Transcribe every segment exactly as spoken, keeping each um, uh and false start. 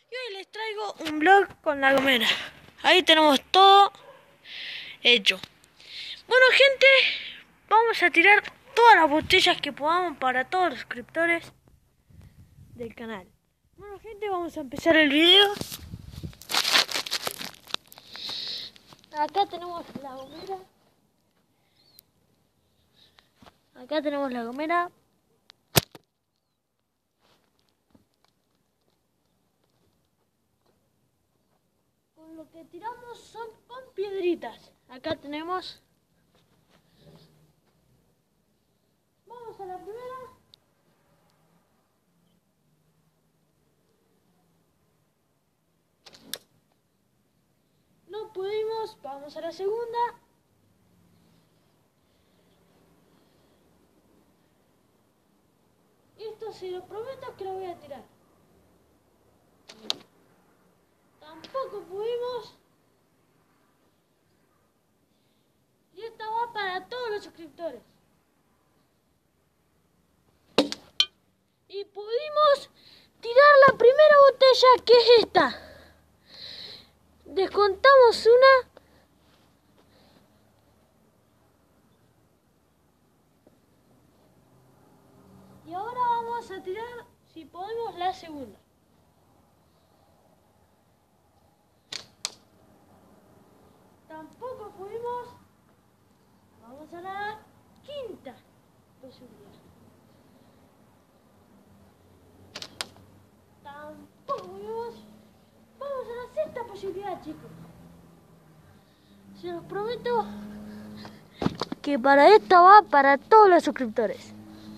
Y hoy les traigo un vlog con La Gomera. Ahí tenemos todo hecho. Bueno, gente, vamos a tirar todas las botellas que podamos para todos los suscriptores del canal. Bueno, gente, vamos a empezar el video. Acá tenemos La Gomera. Acá tenemos La Gomera. Con lo que tiramos son con piedritas. Acá tenemos. Vamos a la primera. No pudimos, vamos a la segunda. Esto se lo prometo que lo voy a tirar. Tampoco pudimos. Y esta va para todos los suscriptores. Y pudimos tirar la primera botella, que es esta. Descontamos una. Y ahora vamos a tirar, si podemos, la segunda. Tampoco pudimos. Vamos a la quinta posibilidad. Tampoco pudimos. Vamos a la sexta posibilidad, chicos. Se los prometo que para esta va para todos los suscriptores.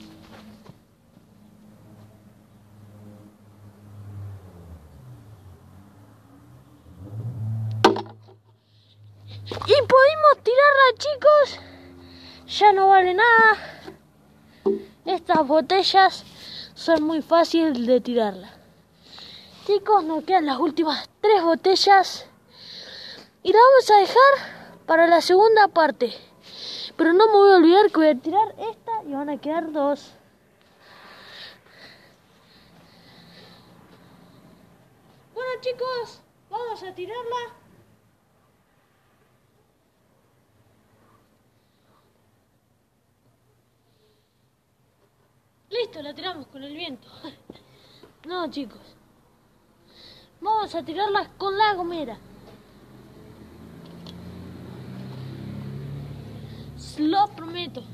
Y pudimos tirarla, chicos. Ya no vale nada. Estas botellas son muy fáciles de tirarla. Chicos, nos quedan las últimas tres botellas. Y la vamos a dejar para la segunda parte. Pero no me voy a olvidar que voy a tirar esta y van a quedar dos. Bueno, chicos, vamos a tirarla. Listo, la tiramos con el viento. No, chicos. Vamos a tirarla con La Gomera. Lo prometo.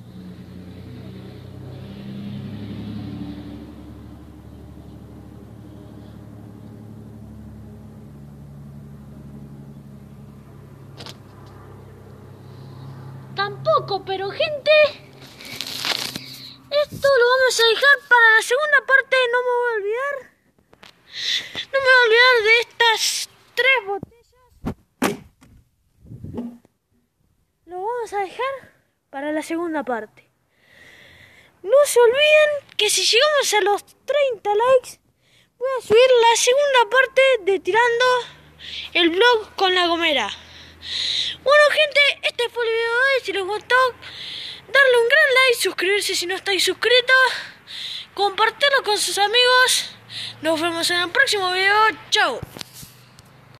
Tampoco, pero gente, esto lo vamos a dejar para la segunda parte. No me voy a olvidar. No me voy a olvidar de estas tres botellas. Lo vamos a dejar para la segunda parte. No se olviden que si llegamos a los treinta likes, voy a subir la segunda parte de tirando el vlog con La Gomera. Bueno, gente, este fue el video de hoy. Si les gustó, darle un gran like, suscribirse si no estáis suscritos, compartirlo con sus amigos. Nos vemos en el próximo video. Chao.